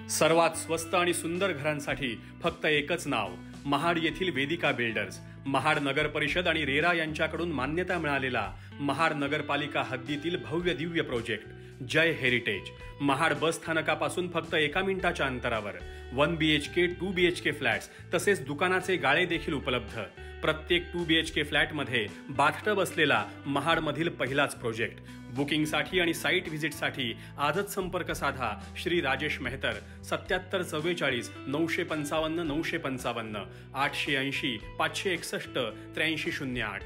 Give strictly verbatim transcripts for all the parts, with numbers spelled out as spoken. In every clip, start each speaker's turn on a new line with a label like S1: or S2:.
S1: सर्वात स्वस्त आणि सुंदर घरांसाठी फक्त एकच नाव, महाड येथील वेदिका बिल्डर्स। महाड नगर परिषद आणि रेरा यांच्याकडून मान्यता मिळालेला महाड नगरपालिका हद्दीतील भव्य दिव्य project Jai heritage. Mahad bus स्थानकापासून फक्त एका मिनिटाच्या अंतरावर one BHK two BHK flats तसेच दुकानाचे गाळे देखील उपलब्ध। प्रत्येक टू बीएचके फ्लॅट मध्ये बाथटब असलेला महाड मधील पहिलाच प्रोजेक्ट। बुकिंग साठी आणि साइट व्हिजिट साठी आजच संपर्क साधा श्री राजेश मेहतर सत्याहत्तर चव्वेचाळीस नऊशे पंचावन्न नऊशे पंचावन्न आठशे ऐंशी पाचशे एकसष्ट त्र्याऐंशी शून्य आठ।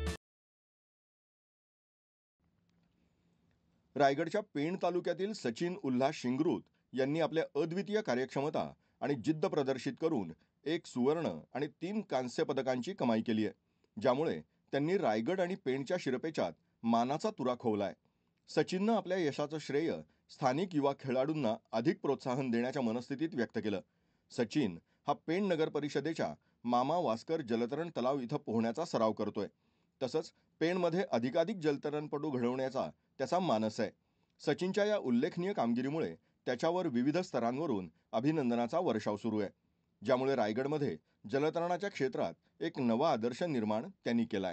S2: रायगडच्या पेण तालुक्यातील सचिन उल्हास शिंगरूत यांनी आपल्या अद्वितीय कार्यक्षमता आणि जिद्द प्रदर्शित करून एक सुवर्ण आणि तीन कांस्य पदकांची कमाई केली आहे, ज्यामुळे त्यांनी रायगड आणि पेणच्या शिरपेचात मानाचा तुरा खोवलाय। सचिननं आपल्या यशाचं श्रेय स्थानिक युवा खेळाडूंना अधिक प्रोत्साहन देण्याच्या मनस्थितीत व्यक्त केलं। सचिन हा पेण नगर परिषदेच्या मामा वास्कर जलतरण तलाव इथं पोहण्याचा सराव करतोय। तसंच पेणमध्ये अधिकाधिक जलतरणपटू घडवण्याचा त्याचा मानस आहे। सचिनच्या या उल्लेखनीय कामगिरीमुळे त्याच्यावर विविध स्तरांवरून अभिनंदनाचा वर्षाव सुरू आहे, ज्यामुळे रायगडमध्ये जलतरणाच्या क्षेत्रात एक नवा आदर्श निर्माण त्यांनी केलाय।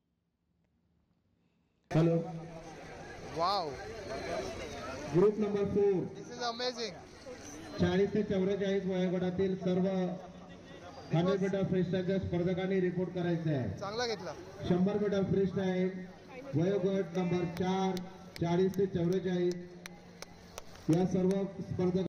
S3: Hello,
S4: wow,
S3: group number four,
S4: this is amazing.
S3: चाळीस ते चौवेचाळीस वयोगटातील सर्व हंड्रेड मीटर फ्रीस्टाईलच्या स्पर्धकांनी रिपोर्ट करायचं आहे।
S4: चांगला घेतला।
S3: शंभर मीटर फ्रीस्टाईल वयोगट नंबर चार, चाळीस ते चौवेचाळीस या सर्व स्पर्धक